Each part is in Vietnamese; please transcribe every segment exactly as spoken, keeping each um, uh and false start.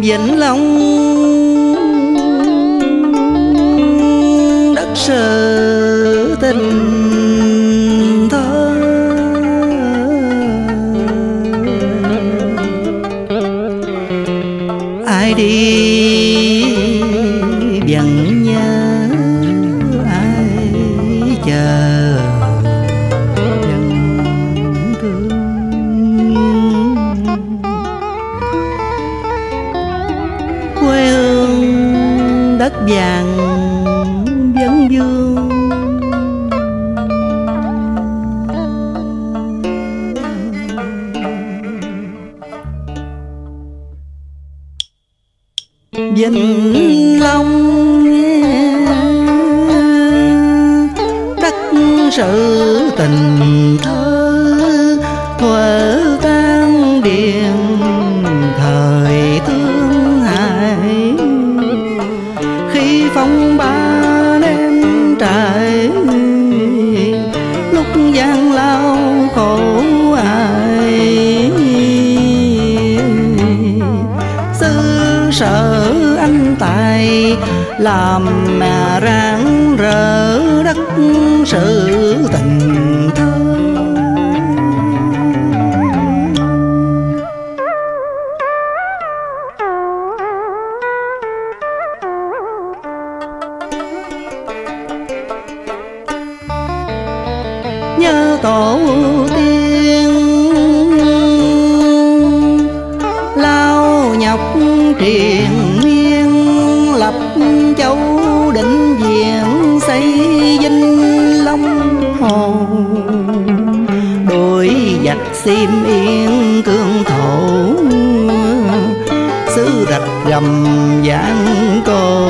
Vĩnh Long đất sự tình thơ, ai đi vẫn nhớ, ai chờ vẫn thương. Quê hương đất vàng vấn vương, Vĩnh Long đất sự tình thơ, thuở tan điền thời thương hại. Khi phong ba đêm trải, lúc gian lao khổ ai. Xứ sở anh tài làm mà rạng rỡ đất sự tình thơ. Nhớ tổ tiên lao nhọc triền miên, lập châu định viện xây Vĩnh Long hồ. Đôi giặc xiêm yên cương thổ, xứ rạch gầm vạn cô.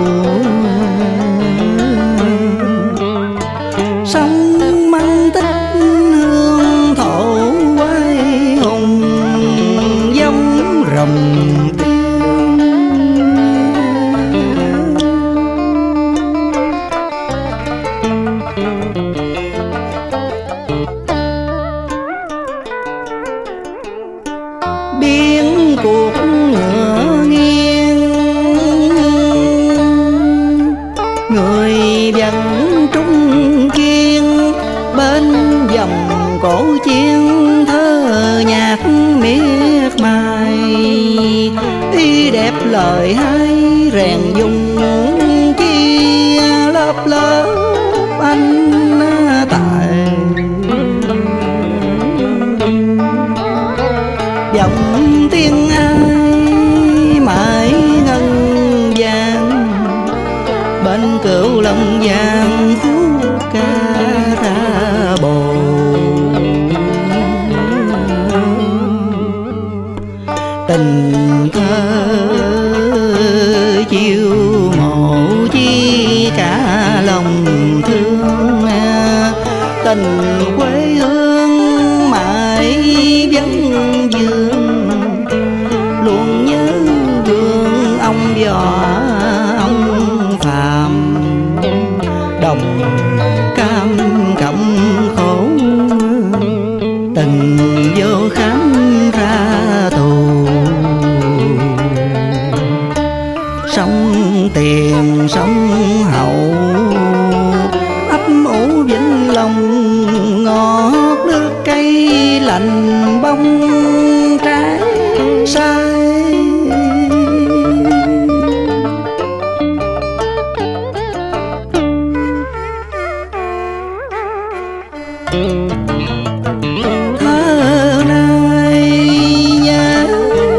Sông mang tích hương thổ quái hùng, giống rồng biến cuộc ngựa nghiêng. Người vẫn trung kiên bên dòng cổ chiên, thơ nhạc miệt mài. Y đẹp lời hay rèn dung chia lớp lớp anh tài. Giọng tiếng ai mãi ngân vang, bên cửu long giang khúc ca ra bồ. Tình thơ chiêu mộ chi cả lòng thương, tình quê hương mãi vấn vương. Luôn nhớ gương ông võ ông Phạm, đồng cam cộng khổ từng vô khám ra tù. Sống tiền sống hậu ấp ủ Vĩnh Long, ngọt nước cây lành bông trái sai. Thơ nay nhớ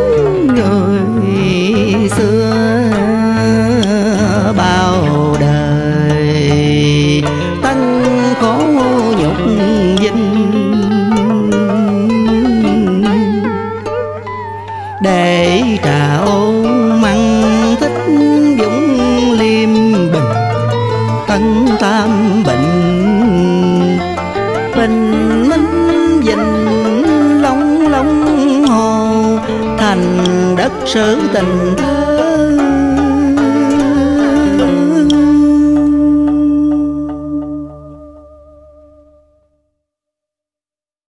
người xưa bao đời, tăng khổ nhục vinh. Để trạo măng thích dũng liêm bình, tân tam bệnh bình minh Vĩnh Long long hồ, thành đất sự tình thơ.